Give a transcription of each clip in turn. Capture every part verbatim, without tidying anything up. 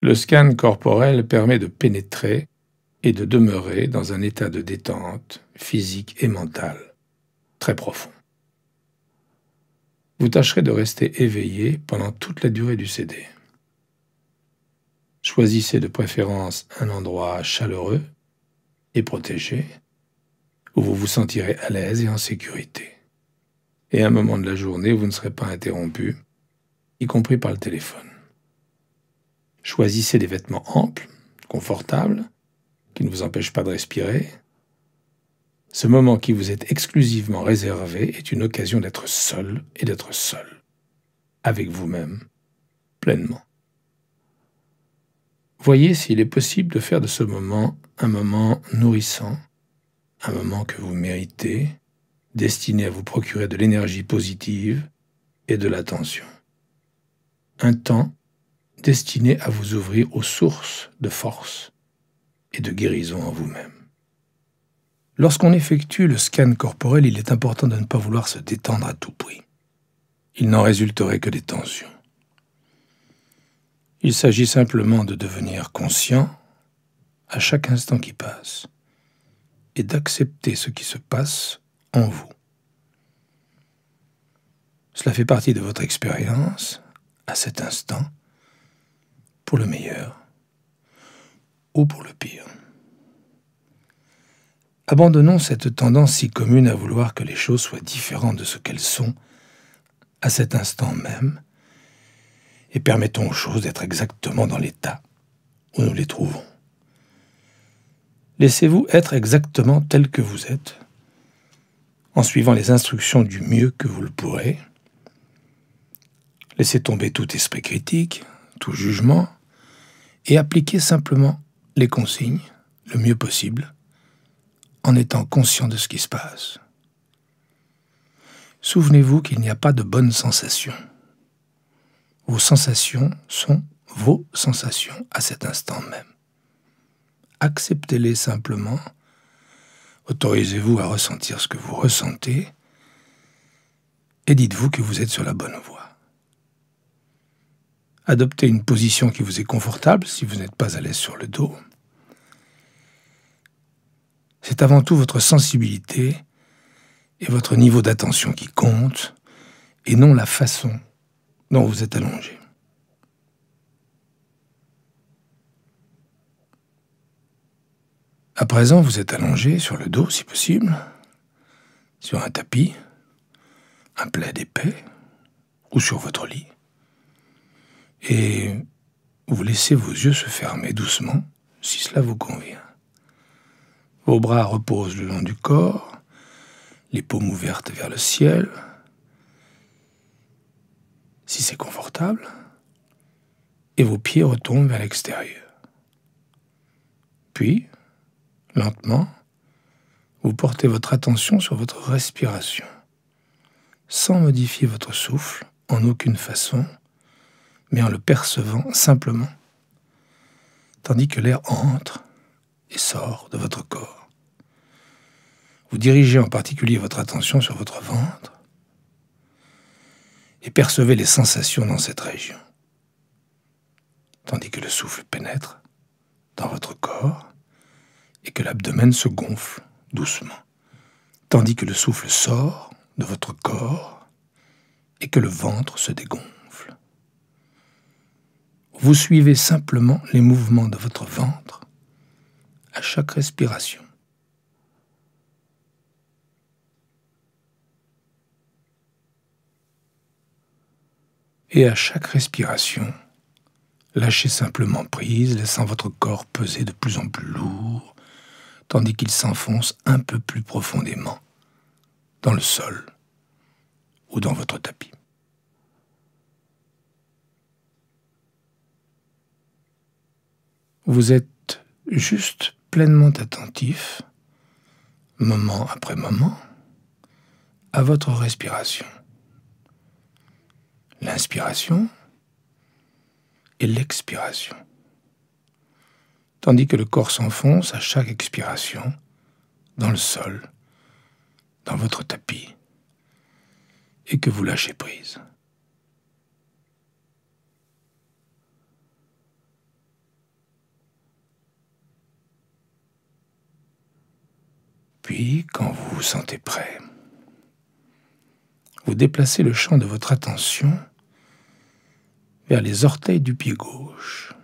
Le scan corporel permet de pénétrer et de demeurer dans un état de détente physique et mentale très profond. Vous tâcherez de rester éveillé pendant toute la durée du C D. Choisissez de préférence un endroit chaleureux et protégé, où vous vous sentirez à l'aise et en sécurité. Et à un moment de la journée, vous ne serez pas interrompu, y compris par le téléphone. Choisissez des vêtements amples, confortables, qui ne vous empêchent pas de respirer. Ce moment qui vous est exclusivement réservé est une occasion d'être seul et d'être seul, avec vous-même, pleinement. Voyez s'il est possible de faire de ce moment un moment nourrissant, un moment que vous méritez, destiné à vous procurer de l'énergie positive et de l'attention. Un temps destiné à vous ouvrir aux sources de force et de guérison en vous-même. Lorsqu'on effectue le scan corporel, il est important de ne pas vouloir se détendre à tout prix. Il n'en résulterait que des tensions. Il s'agit simplement de devenir conscient à chaque instant qui passe et d'accepter ce qui se passe en vous. Cela fait partie de votre expérience à cet instant, pour le meilleur ou pour le pire. Abandonnons cette tendance si commune à vouloir que les choses soient différentes de ce qu'elles sont à cet instant même et permettons aux choses d'être exactement dans l'état où nous les trouvons. Laissez-vous être exactement tel que vous êtes, en suivant les instructions du mieux que vous le pourrez. Laissez tomber tout esprit critique, tout jugement, et appliquez simplement les consignes le mieux possible, en étant conscient de ce qui se passe. Souvenez-vous qu'il n'y a pas de bonnes sensations. Vos sensations sont vos sensations à cet instant même. Acceptez-les simplement, autorisez-vous à ressentir ce que vous ressentez, et dites-vous que vous êtes sur la bonne voie. Adoptez une position qui vous est confortable si vous n'êtes pas à l'aise sur le dos. C'est avant tout votre sensibilité et votre niveau d'attention qui compte, et non la façon dont vous êtes allongé. À présent, vous êtes allongé sur le dos, si possible, sur un tapis, un plaid épais, ou sur votre lit. Et vous laissez vos yeux se fermer doucement, si cela vous convient. Vos bras reposent le long du corps, les paumes ouvertes vers le ciel, si c'est confortable, et vos pieds retombent vers l'extérieur. Puis, lentement, vous portez votre attention sur votre respiration, sans modifier votre souffle en aucune façon, mais en le percevant simplement, tandis que l'air entre et sort de votre corps. Vous dirigez en particulier votre attention sur votre ventre et percevez les sensations dans cette région, tandis que le souffle pénètre dans votre corps et que l'abdomen se gonfle doucement, tandis que le souffle sort de votre corps et que le ventre se dégonfle. Vous suivez simplement les mouvements de votre ventre à chaque respiration. Et à chaque respiration, lâchez simplement prise, laissant votre corps peser de plus en plus lourd, tandis qu'il s'enfonce un peu plus profondément dans le sol ou dans votre tapis. Vous êtes juste pleinement attentif, moment après moment, à votre respiration. L'inspiration et l'expiration. Tandis que le corps s'enfonce à chaque expiration dans le sol, dans votre tapis, et que vous lâchez prise. Puis, quand vous vous sentez prêt, vous déplacez le champ de votre attention vers les orteils du pied gauche.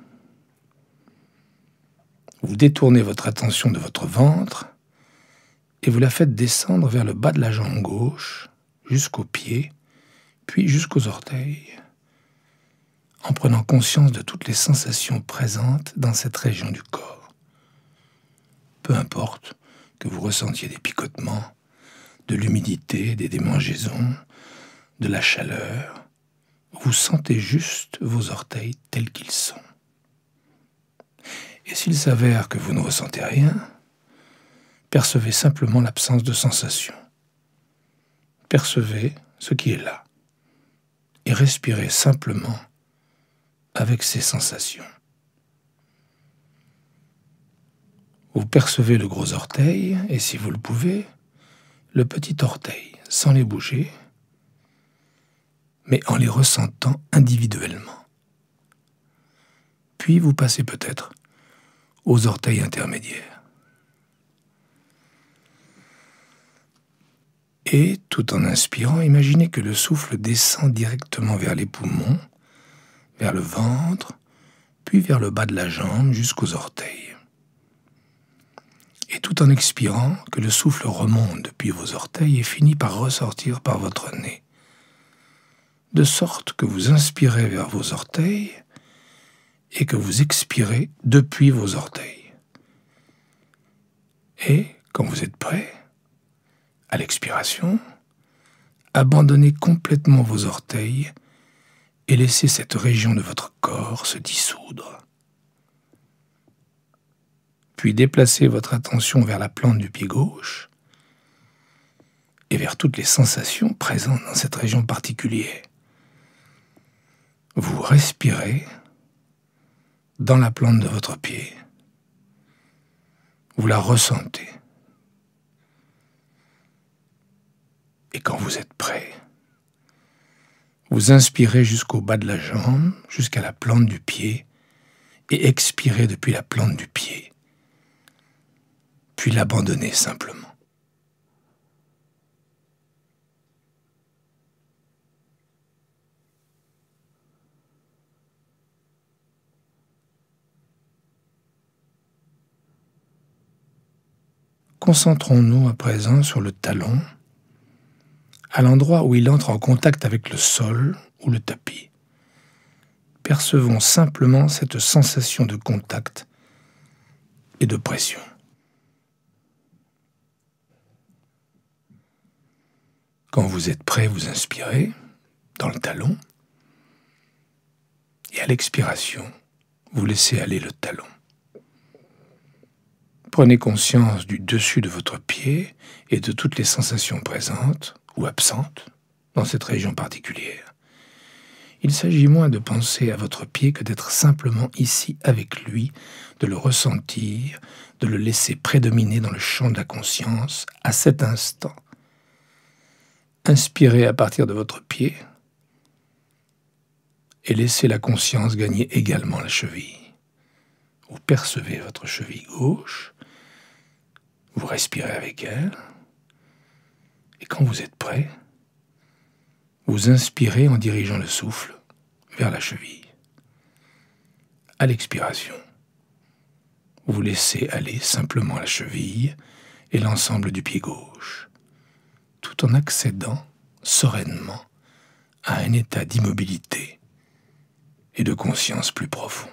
Vous détournez votre attention de votre ventre et vous la faites descendre vers le bas de la jambe gauche, jusqu'aux pieds, puis jusqu'aux orteils, en prenant conscience de toutes les sensations présentes dans cette région du corps. Peu importe que vous ressentiez des picotements, de l'humidité, des démangeaisons, de la chaleur, vous sentez juste vos orteils tels qu'ils sont. Et s'il s'avère que vous ne ressentez rien, percevez simplement l'absence de sensation. Percevez ce qui est là et respirez simplement avec ces sensations. Vous percevez le gros orteil et, si vous le pouvez, le petit orteil, sans les bouger, mais en les ressentant individuellement. Puis vous passez peut-être aux orteils intermédiaires. Et, tout en inspirant, imaginez que le souffle descend directement vers les poumons, vers le ventre, puis vers le bas de la jambe jusqu'aux orteils. Et tout en expirant, que le souffle remonte depuis vos orteils et finit par ressortir par votre nez. De sorte que vous inspirez vers vos orteils et que vous expirez depuis vos orteils. Et, quand vous êtes prêt, à l'expiration, abandonnez complètement vos orteils et laissez cette région de votre corps se dissoudre. Puis déplacez votre attention vers la plante du pied gauche et vers toutes les sensations présentes dans cette région particulière. Vous respirez dans la plante de votre pied. Vous la ressentez. Et quand vous êtes prêt, vous inspirez jusqu'au bas de la jambe, jusqu'à la plante du pied, et expirez depuis la plante du pied. Puis l'abandonnez simplement. Concentrons-nous à présent sur le talon, à l'endroit où il entre en contact avec le sol ou le tapis. Percevons simplement cette sensation de contact et de pression. Quand vous êtes prêt, vous inspirez dans le talon et à l'expiration, vous laissez aller le talon. Prenez conscience du dessus de votre pied et de toutes les sensations présentes ou absentes dans cette région particulière. Il s'agit moins de penser à votre pied que d'être simplement ici avec lui, de le ressentir, de le laisser prédominer dans le champ de la conscience à cet instant. Inspirez à partir de votre pied et laissez la conscience gagner également la cheville. Vous percevez votre cheville gauche, vous respirez avec elle, et quand vous êtes prêt, vous inspirez en dirigeant le souffle vers la cheville. À l'expiration, vous laissez aller simplement la cheville et l'ensemble du pied gauche, tout en accédant sereinement à un état d'immobilité et de conscience plus profond.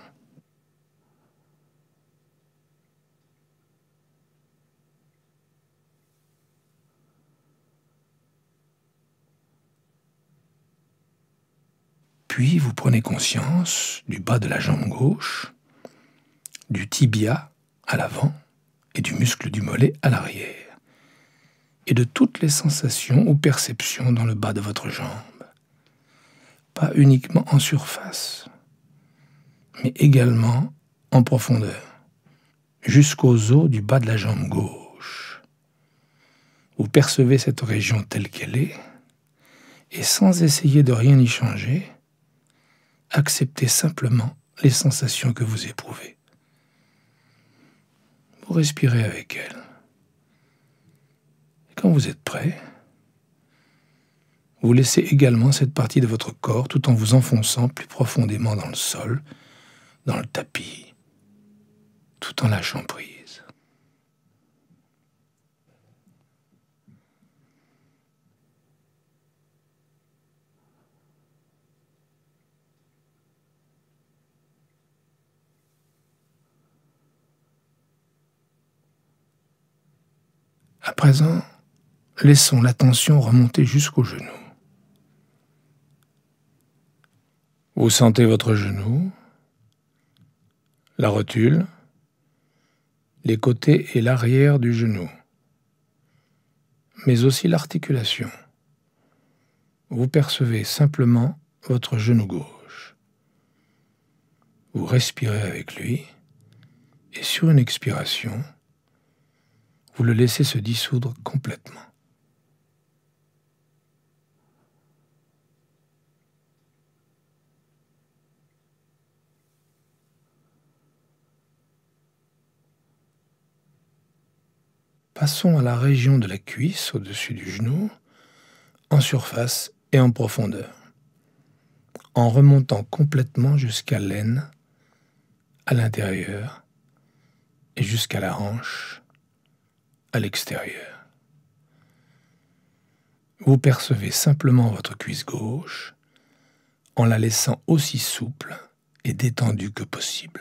Puis vous prenez conscience du bas de la jambe gauche, du tibia à l'avant et du muscle du mollet à l'arrière, et de toutes les sensations ou perceptions dans le bas de votre jambe. Pas uniquement en surface, mais également en profondeur, jusqu'aux os du bas de la jambe gauche. Vous percevez cette région telle qu'elle est, et sans essayer de rien y changer, acceptez simplement les sensations que vous éprouvez. Vous respirez avec elles. quand vous êtes prêt, vous laissez également cette partie de votre corps tout en vous enfonçant plus profondément dans le sol, dans le tapis, tout en lâchant prise. À présent, laissons la tension remonter jusqu'au genou. Vous sentez votre genou, la rotule, les côtés et l'arrière du genou, mais aussi l'articulation. Vous percevez simplement votre genou gauche. Vous respirez avec lui et sur une expiration, vous le laissez se dissoudre complètement. Passons à la région de la cuisse au-dessus du genou, en surface et en profondeur, en remontant complètement jusqu'à l'aine, à l'intérieur, et jusqu'à la hanche, à l'extérieur. Vous percevez simplement votre cuisse gauche en la laissant aussi souple et détendue que possible.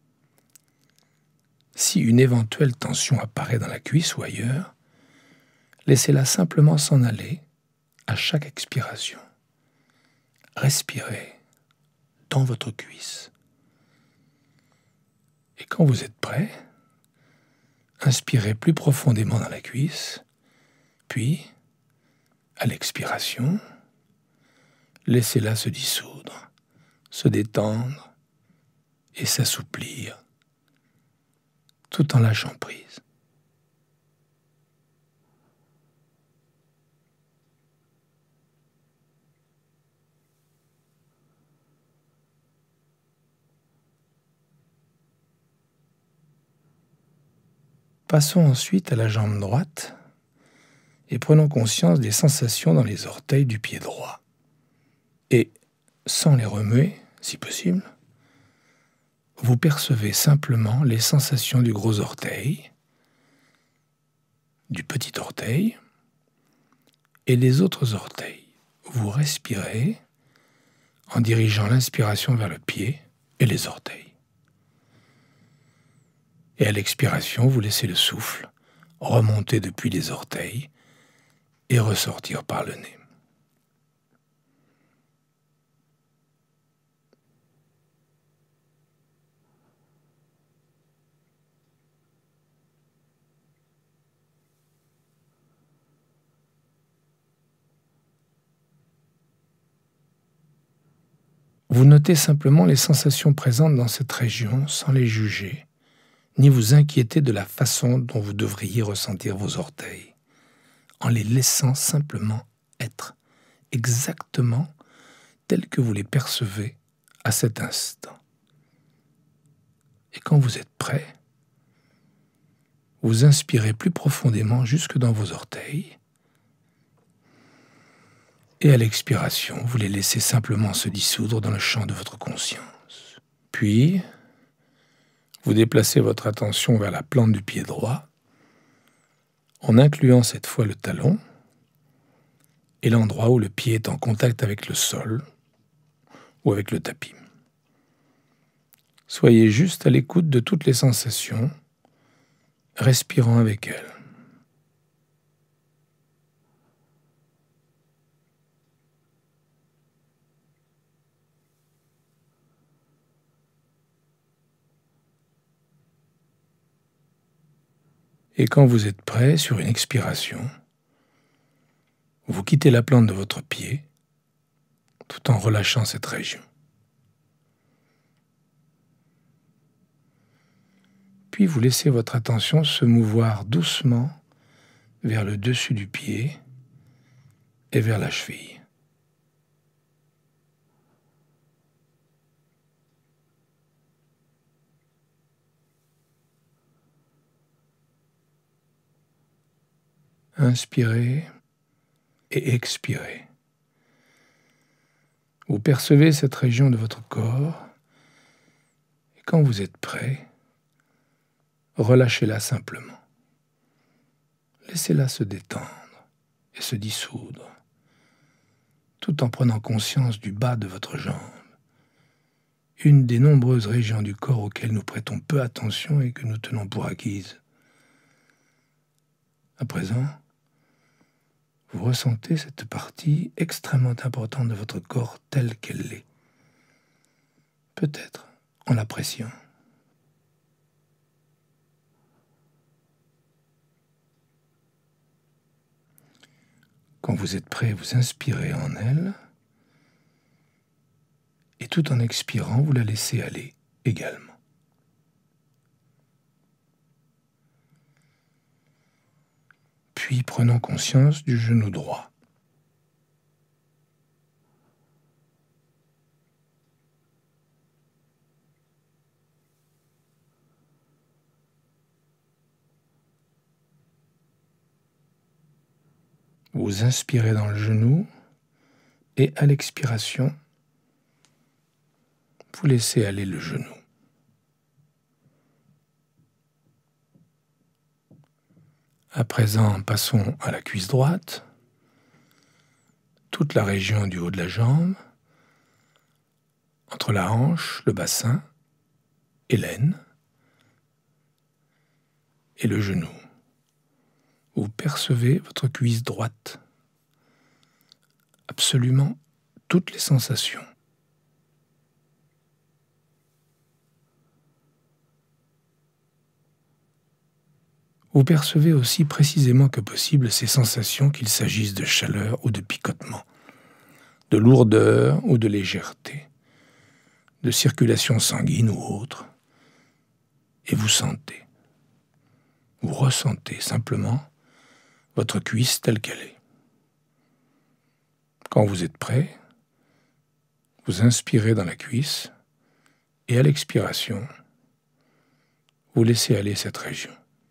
Si une éventuelle tension apparaît dans la cuisse ou ailleurs, laissez-la simplement s'en aller à chaque expiration. Respirez dans votre cuisse. Et quand vous êtes prêt, inspirez plus profondément dans la cuisse, puis, à l'expiration, laissez-la se dissoudre, se détendre et s'assouplir, tout en lâchant prise. Passons ensuite à la jambe droite et prenons conscience des sensations dans les orteils du pied droit. Et, sans les remuer, si possible, vous percevez simplement les sensations du gros orteil, du petit orteil et des autres orteils. Vous respirez en dirigeant l'inspiration vers le pied et les orteils. Et à l'expiration, vous laissez le souffle remonter depuis les orteils et ressortir par le nez. Vous notez simplement les sensations présentes dans cette région sans les juger, ni vous inquiéter de la façon dont vous devriez ressentir vos orteils, en les laissant simplement être exactement tels que vous les percevez à cet instant. Et quand vous êtes prêt, vous inspirez plus profondément jusque dans vos orteils, et à l'expiration, vous les laissez simplement se dissoudre dans le champ de votre conscience. Puis, vous déplacez votre attention vers la plante du pied droit, en incluant cette fois le talon et l'endroit où le pied est en contact avec le sol ou avec le tapis. Soyez juste à l'écoute de toutes les sensations, respirant avec elles. Et quand vous êtes prêt, sur une expiration, vous quittez la plante de votre pied tout en relâchant cette région. Puis vous laissez votre attention se mouvoir doucement vers le dessus du pied et vers la cheville. Inspirez et expirez. Vous percevez cette région de votre corps et quand vous êtes prêt, relâchez-la simplement. Laissez-la se détendre et se dissoudre, tout en prenant conscience du bas de votre jambe, une des nombreuses régions du corps auxquelles nous prêtons peu attention et que nous tenons pour acquises. À présent, vous ressentez cette partie extrêmement importante de votre corps telle qu'elle l'est, peut-être en l'appréciant. Quand vous êtes prêt, vous inspirez en elle, et tout en expirant, vous la laissez aller également. Puis prenons conscience du genou droit. Vous inspirez dans le genou et à l'expiration, vous laissez aller le genou. À présent, passons à la cuisse droite, toute la région du haut de la jambe, entre la hanche, le bassin et l'aine, et le genou. Vous percevez votre cuisse droite, absolument toutes les sensations. Vous percevez aussi précisément que possible ces sensations, qu'il s'agisse de chaleur ou de picotement, de lourdeur ou de légèreté, de circulation sanguine ou autre, et vous sentez, vous ressentez simplement votre cuisse telle qu'elle est. Quand vous êtes prêt, vous inspirez dans la cuisse et à l'expiration, vous laissez aller cette région.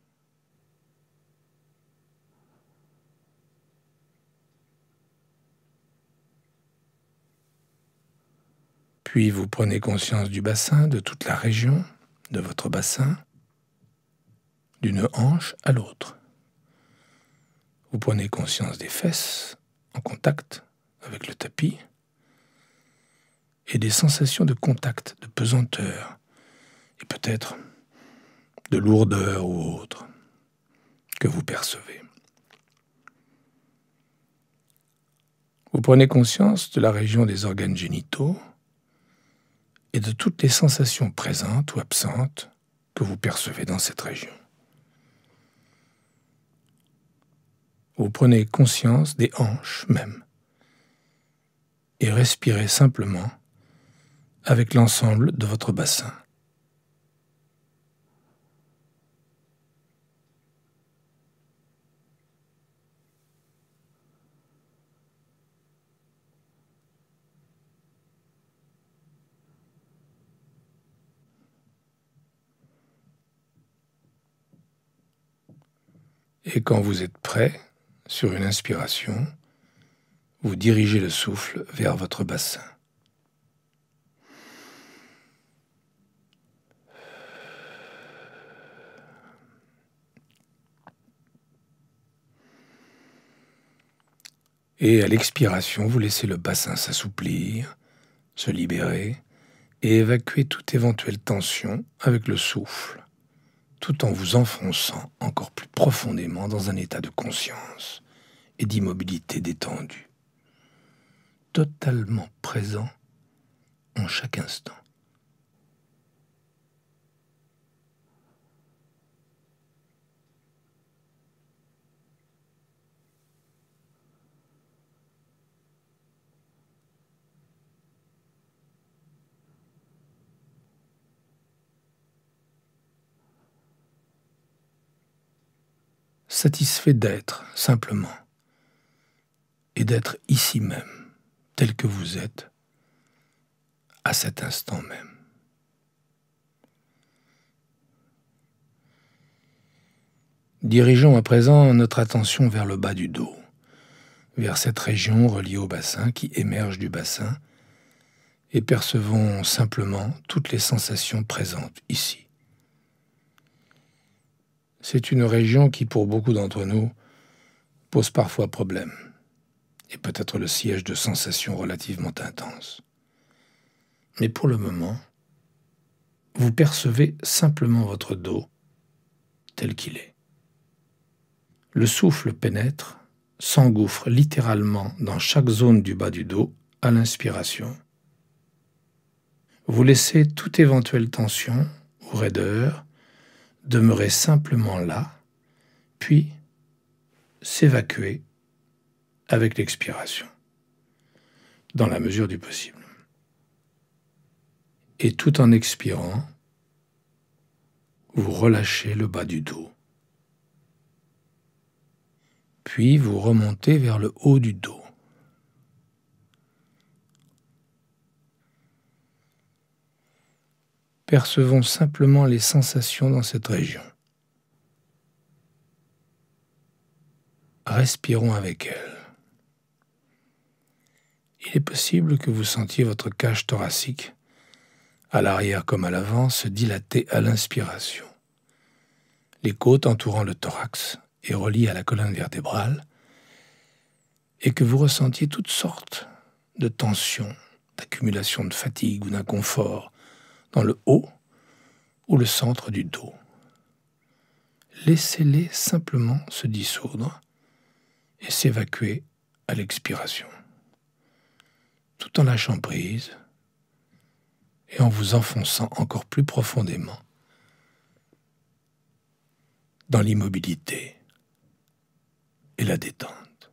Puis vous prenez conscience du bassin, de toute la région de votre bassin, d'une hanche à l'autre. Vous prenez conscience des fesses en contact avec le tapis et des sensations de contact, de pesanteur et peut-être de lourdeur ou autre que vous percevez. Vous prenez conscience de la région des organes génitaux et de toutes les sensations présentes ou absentes que vous percevez dans cette région. Vous prenez conscience des hanches même et respirez simplement avec l'ensemble de votre bassin. Et quand vous êtes prêt, sur une inspiration, vous dirigez le souffle vers votre bassin. Et à l'expiration, vous laissez le bassin s'assouplir, se libérer et évacuer toute éventuelle tension avec le souffle, tout en vous enfonçant encore plus profondément dans un état de conscience et d'immobilité détendue, totalement présent en chaque instant. Satisfait d'être simplement et d'être ici même, tel que vous êtes, à cet instant même. Dirigeons à présent notre attention vers le bas du dos, vers cette région reliée au bassin qui émerge du bassin, et percevons simplement toutes les sensations présentes ici. C'est une région qui, pour beaucoup d'entre nous, pose parfois problème, et peut être le siège de sensations relativement intenses. Mais pour le moment, vous percevez simplement votre dos tel qu'il est. Le souffle pénètre, s'engouffre littéralement dans chaque zone du bas du dos à l'inspiration. Vous laissez toute éventuelle tension ou raideur demeurer simplement là, puis s'évacuer avec l'expiration, dans la mesure du possible. Et tout en expirant, vous relâchez le bas du dos. Puis vous remontez vers le haut du dos. Percevons simplement les sensations dans cette région. Respirons avec elles. Il est possible que vous sentiez votre cage thoracique, à l'arrière comme à l'avant, se dilater à l'inspiration. Les côtes entourant le thorax et reliées à la colonne vertébrale, et que vous ressentiez toutes sortes de tensions, d'accumulation de fatigue ou d'inconfort dans le haut ou le centre du dos. Laissez-les simplement se dissoudre et s'évacuer à l'expiration, tout en lâchant prise et en vous enfonçant encore plus profondément dans l'immobilité et la détente.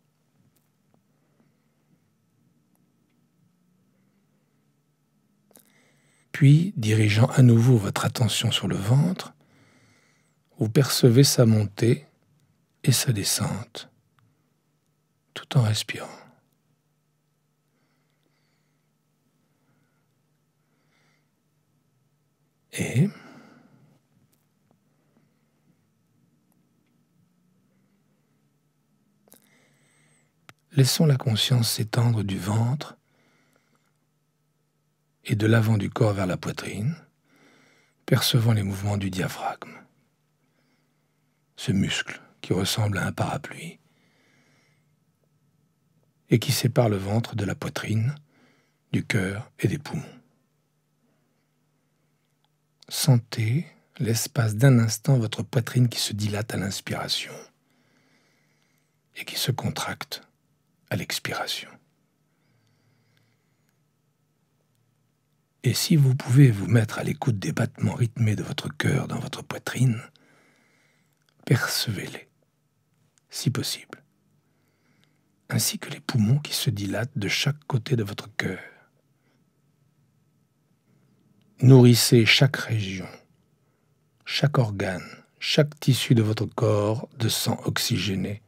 Puis, dirigeant à nouveau votre attention sur le ventre, vous percevez sa montée et sa descente, tout en respirant. Et laissons la conscience s'étendre du ventre et de l'avant du corps vers la poitrine, percevant les mouvements du diaphragme, ce muscle qui ressemble à un parapluie et qui sépare le ventre de la poitrine, du cœur et des poumons. Sentez l'espace d'un instant votre poitrine qui se dilate à l'inspiration et qui se contracte à l'expiration. Et si vous pouvez vous mettre à l'écoute des battements rythmés de votre cœur dans votre poitrine, percevez-les, si possible, ainsi que les poumons qui se dilatent de chaque côté de votre cœur. Nourrissez chaque région, chaque organe, chaque tissu de votre corps de sang oxygéné,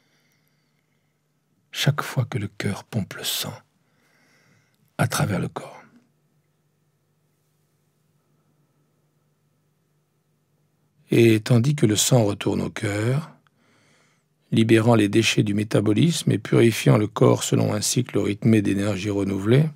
chaque fois que le cœur pompe le sang à travers le corps. Et tandis que le sang retourne au cœur, libérant les déchets du métabolisme et purifiant le corps selon un cycle rythmé d'énergie renouvelée,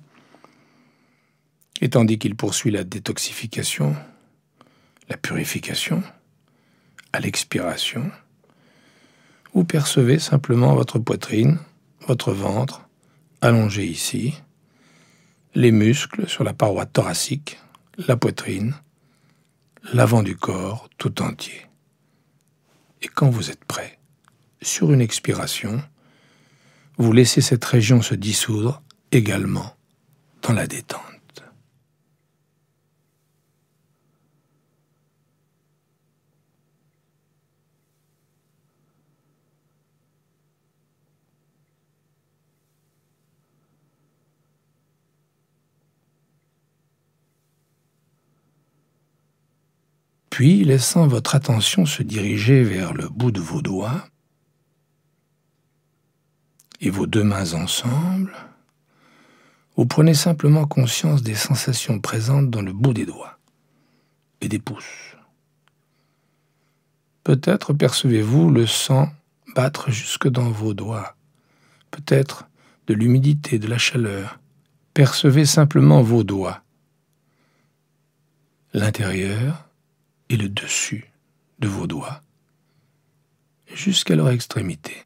et tandis qu'il poursuit la détoxification, la purification, à l'expiration, vous percevez simplement votre poitrine, votre ventre, allongé ici, les muscles sur la paroi thoracique, la poitrine, l'avant du corps tout entier. Et quand vous êtes prêt, sur une expiration, vous laissez cette région se dissoudre également dans la détente. Puis, laissant votre attention se diriger vers le bout de vos doigts et vos deux mains ensemble, vous prenez simplement conscience des sensations présentes dans le bout des doigts et des pouces. Peut-être percevez-vous le sang battre jusque dans vos doigts. Peut-être de l'humidité, de la chaleur. Percevez simplement vos doigts, l'intérieur et le dessus de vos doigts, jusqu'à leur extrémité.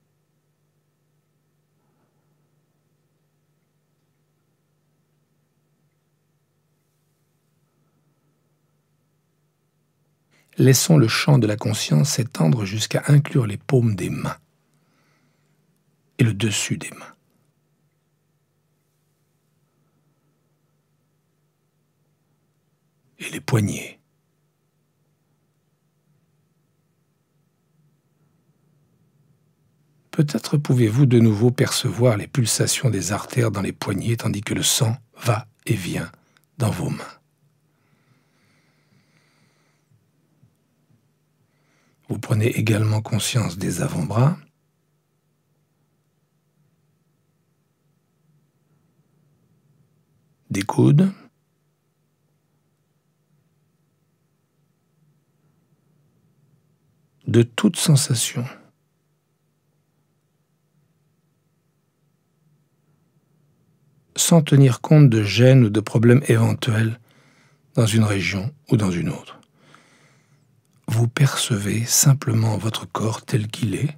Laissons le champ de la conscience s'étendre jusqu'à inclure les paumes des mains et le dessus des mains. Et les poignets. Peut-être pouvez-vous de nouveau percevoir les pulsations des artères dans les poignets tandis que le sang va et vient dans vos mains. Vous prenez également conscience des avant-bras, des coudes, de toute sensation. Sans tenir compte de gênes ou de problèmes éventuels dans une région ou dans une autre. Vous percevez simplement votre corps tel qu'il est,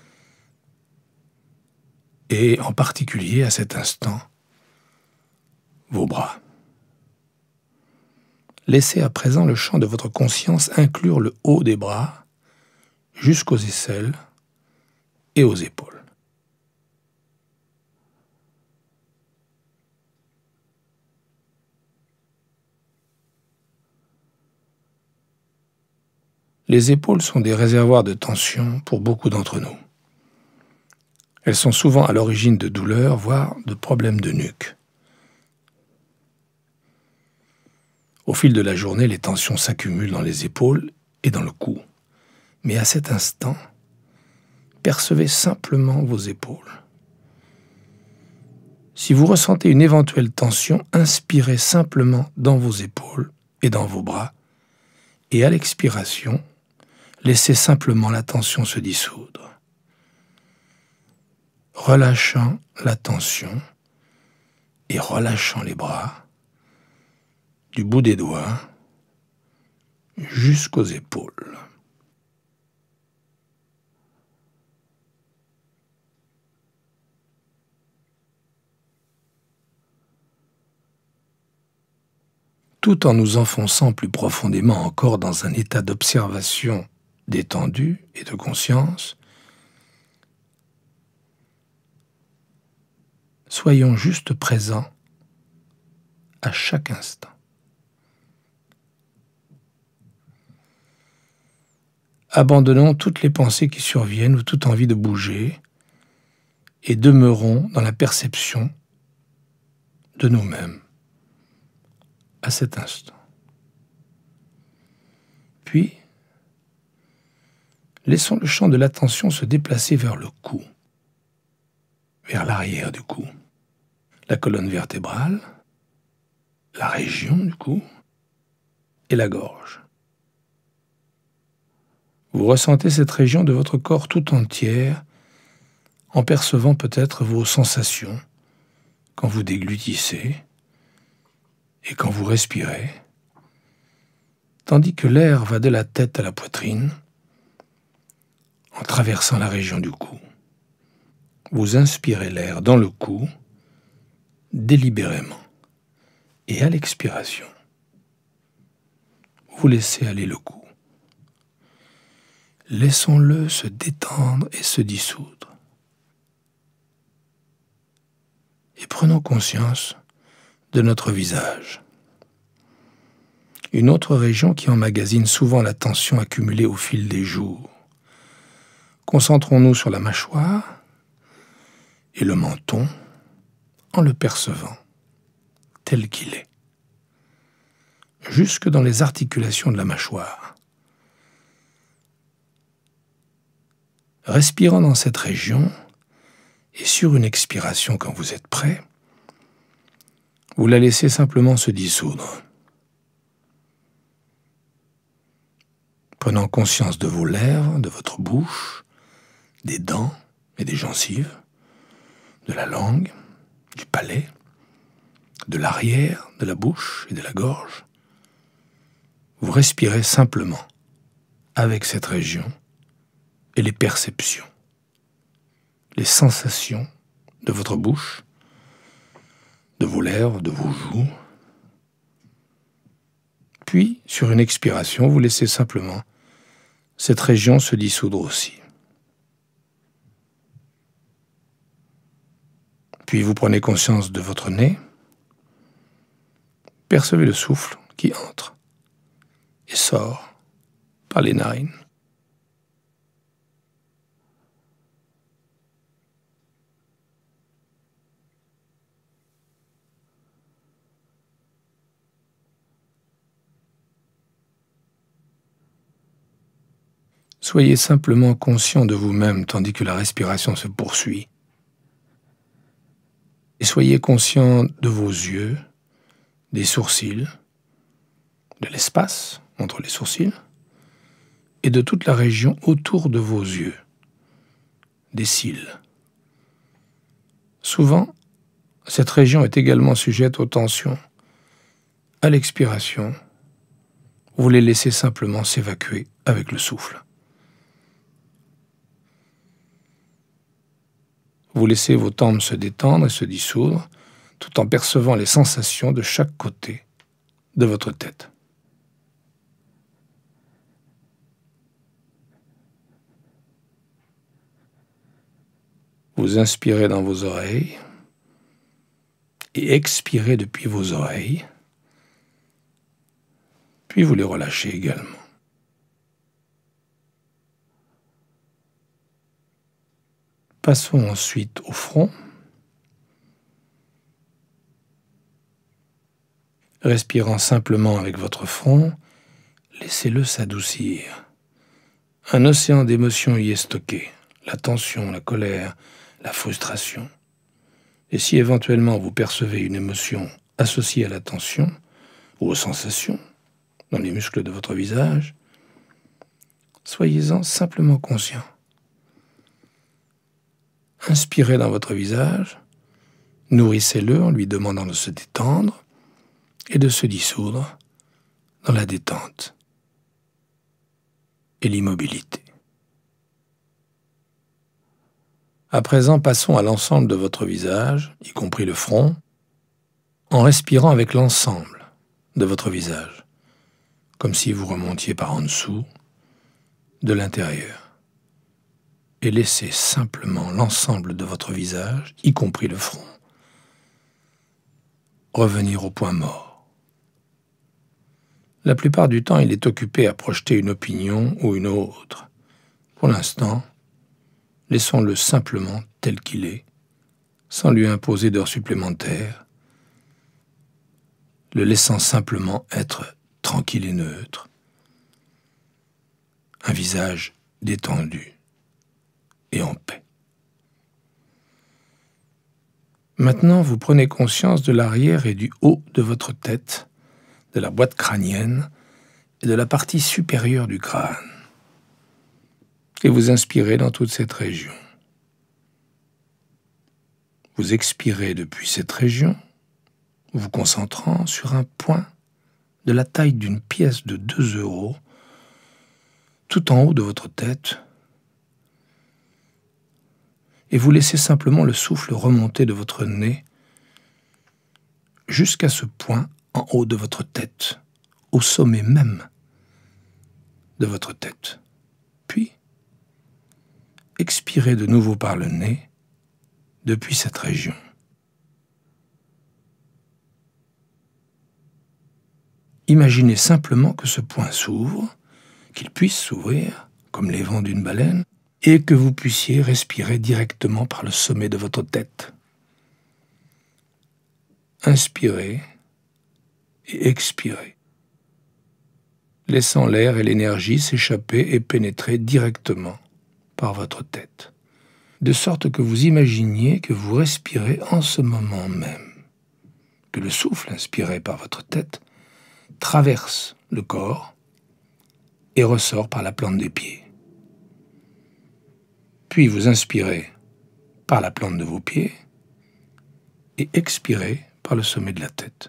et en particulier à cet instant, vos bras. Laissez à présent le champ de votre conscience inclure le haut des bras jusqu'aux aisselles et aux épaules. Les épaules sont des réservoirs de tension pour beaucoup d'entre nous. Elles sont souvent à l'origine de douleurs, voire de problèmes de nuque. Au fil de la journée, les tensions s'accumulent dans les épaules et dans le cou. Mais à cet instant, percevez simplement vos épaules. Si vous ressentez une éventuelle tension, inspirez simplement dans vos épaules et dans vos bras, et à l'expiration, laissez simplement la tension se dissoudre, relâchant la tension et relâchant les bras, du bout des doigts jusqu'aux épaules. Tout en nous enfonçant plus profondément encore dans un état d'observation détendu et de conscience, soyons juste présents à chaque instant. Abandonnons toutes les pensées qui surviennent ou toute envie de bouger et demeurons dans la perception de nous-mêmes à cet instant. Puis, laissons le champ de l'attention se déplacer vers le cou, vers l'arrière du cou, la colonne vertébrale, la région du cou et la gorge. Vous ressentez cette région de votre corps tout entière en percevant peut-être vos sensations quand vous déglutissez et quand vous respirez, tandis que l'air va de la tête à la poitrine en traversant la région du cou. Vous inspirez l'air dans le cou délibérément et à l'expiration, vous laissez aller le cou. Laissons-le se détendre et se dissoudre. Et prenons conscience de notre visage. Une autre région qui emmagasine souvent la tension accumulée au fil des jours. Concentrons-nous sur la mâchoire et le menton en le percevant tel qu'il est, jusque dans les articulations de la mâchoire. Respirant dans cette région, et sur une expiration quand vous êtes prêt, vous la laissez simplement se dissoudre. prenant conscience de vos lèvres, de votre bouche, des dents et des gencives, de la langue, du palais, de l'arrière, de la bouche et de la gorge. Vous respirez simplement avec cette région et les perceptions, les sensations de votre bouche, de vos lèvres, de vos joues. Puis, sur une expiration, vous laissez simplement cette région se dissoudre aussi. Puis vous prenez conscience de votre nez, percevez le souffle qui entre et sort par les narines. Soyez simplement conscient de vous-même tandis que la respiration se poursuit. Et soyez conscient de vos yeux, des sourcils, de l'espace entre les sourcils, et de toute la région autour de vos yeux, des cils. Souvent, cette région est également sujette aux tensions. À l'expiration, vous les laissez simplement s'évacuer avec le souffle. Vous laissez vos tempes se détendre et se dissoudre, tout en percevant les sensations de chaque côté de votre tête. Vous inspirez dans vos oreilles et expirez depuis vos oreilles, puis vous les relâchez également. Passons ensuite au front. Respirant simplement avec votre front, laissez-le s'adoucir. Un océan d'émotions y est stocké, la tension, la colère, la frustration. Et si éventuellement vous percevez une émotion associée à la tension ou aux sensations dans les muscles de votre visage, soyez-en simplement conscient. Inspirez dans votre visage, nourrissez-le en lui demandant de se détendre et de se dissoudre dans la détente et l'immobilité. À présent, passons à l'ensemble de votre visage, y compris le front, en respirant avec l'ensemble de votre visage, comme si vous remontiez par en dessous, de l'intérieur. Et laissez simplement l'ensemble de votre visage, y compris le front, revenir au point mort. La plupart du temps, il est occupé à projeter une opinion ou une autre. Pour l'instant, laissons-le simplement tel qu'il est, sans lui imposer d'heures supplémentaires, le laissant simplement être tranquille et neutre. Un visage détendu et en paix. Maintenant, vous prenez conscience de l'arrière et du haut de votre tête, de la boîte crânienne et de la partie supérieure du crâne. Et vous inspirez dans toute cette région. Vous expirez depuis cette région, vous concentrant sur un point de la taille d'une pièce de deux euros, tout en haut de votre tête, et vous laissez simplement le souffle remonter de votre nez jusqu'à ce point en haut de votre tête, au sommet même de votre tête. Puis, expirez de nouveau par le nez depuis cette région. Imaginez simplement que ce point s'ouvre, qu'il puisse s'ouvrir, comme les vents d'une baleine, et que vous puissiez respirer directement par le sommet de votre tête. Inspirez et expirez, laissant l'air et l'énergie s'échapper et pénétrer directement par votre tête, de sorte que vous imaginiez que vous respirez en ce moment même, que le souffle inspiré par votre tête traverse le corps et ressort par la plante des pieds. Puis vous inspirez par la plante de vos pieds et expirez par le sommet de la tête.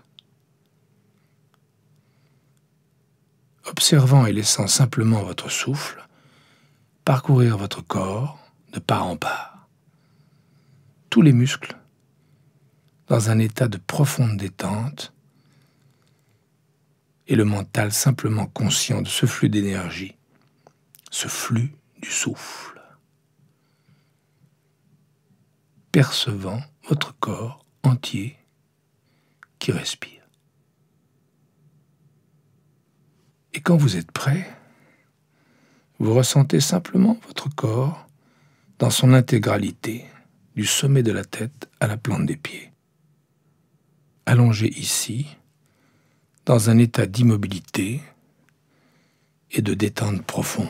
Observant et laissant simplement votre souffle parcourir votre corps de part en part. Tous les muscles dans un état de profonde détente et le mental simplement conscient de ce flux d'énergie, ce flux du souffle. Percevant votre corps entier qui respire. Et quand vous êtes prêt, vous ressentez simplement votre corps dans son intégralité, du sommet de la tête à la plante des pieds. Allongé ici, dans un état d'immobilité et de détente profonde.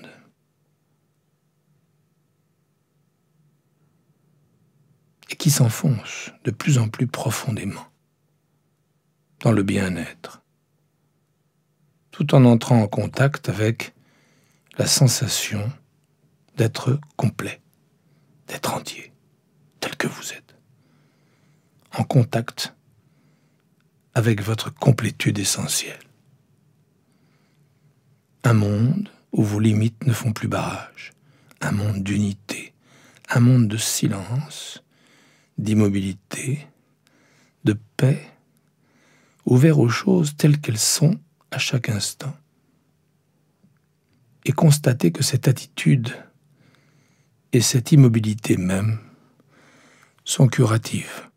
Et qui s'enfonce de plus en plus profondément dans le bien-être, tout en entrant en contact avec la sensation d'être complet, d'être entier, tel que vous êtes, en contact avec votre complétude essentielle. Un monde où vos limites ne font plus barrage, un monde d'unité, un monde de silence, d'immobilité, de paix, ouvert aux choses telles qu'elles sont à chaque instant. Et constatez que cette attitude et cette immobilité même sont curatives.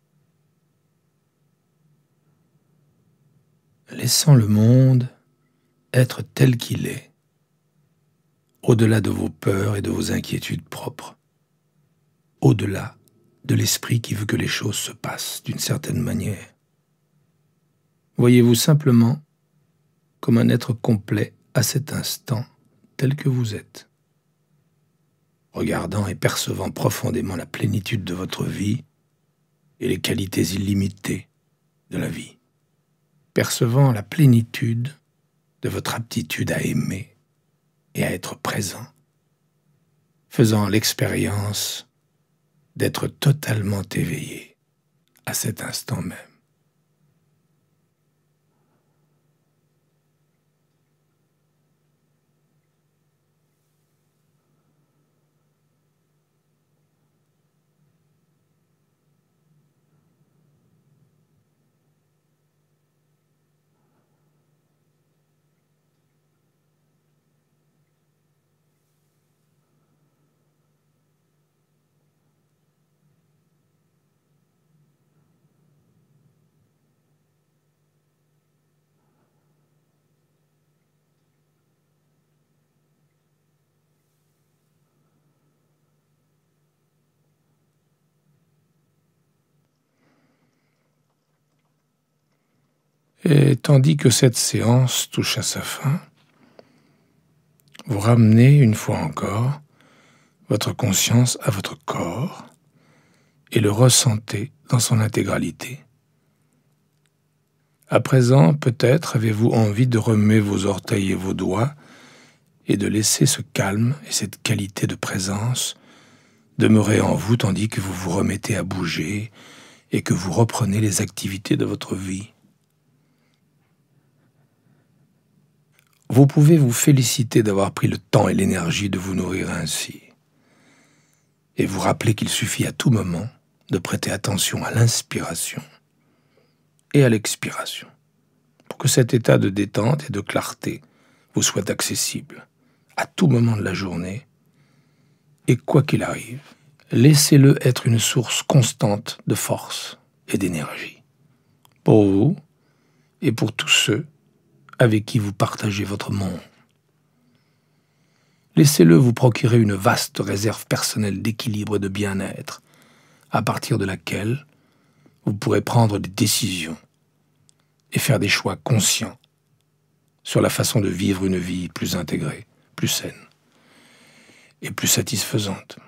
Laissant le monde être tel qu'il est, au-delà de vos peurs et de vos inquiétudes propres, au-delà de l'esprit qui veut que les choses se passent d'une certaine manière. Voyez-vous simplement comme un être complet à cet instant, tel que vous êtes, regardant et percevant profondément la plénitude de votre vie et les qualités illimitées de la vie, percevant la plénitude de votre aptitude à aimer et à être présent, faisant l'expérience d'être totalement éveillé à cet instant même. Et tandis que cette séance touche à sa fin, vous ramenez une fois encore votre conscience à votre corps et le ressentez dans son intégralité. À présent, peut-être avez-vous envie de remuer vos orteils et vos doigts et de laisser ce calme et cette qualité de présence demeurer en vous tandis que vous vous remettez à bouger et que vous reprenez les activités de votre vie. Vous pouvez vous féliciter d'avoir pris le temps et l'énergie de vous nourrir ainsi, et vous rappeler qu'il suffit à tout moment de prêter attention à l'inspiration et à l'expiration, pour que cet état de détente et de clarté vous soit accessible à tout moment de la journée, et quoi qu'il arrive, laissez-le être une source constante de force et d'énergie, pour vous et pour tous ceux avec qui vous partagez votre monde. Laissez-le vous procurer une vaste réserve personnelle d'équilibre et de bien-être, à partir de laquelle vous pourrez prendre des décisions et faire des choix conscients sur la façon de vivre une vie plus intégrée, plus saine et plus satisfaisante.